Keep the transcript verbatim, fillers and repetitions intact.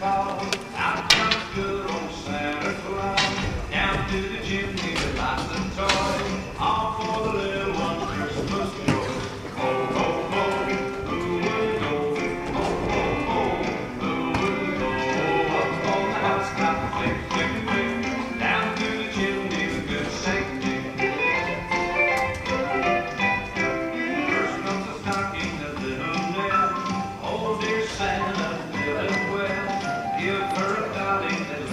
fall. Out comes good old Santa Claus. Down to the chimney with lots of toys. All for the little one's Christmas joy. Ho, ho, ho, who would go? Ho, ho, ho, who would go? Up on the housetop, click, click, click. Down to the chimney with good Saint Nick. First comes the stocking of little Nell. Oh, dear Santa, fill it well. Give her a dolly that